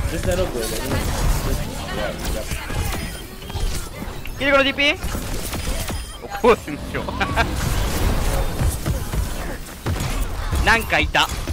Just that up there, man. キリコの DP？ 怒るんでしょなんかいた。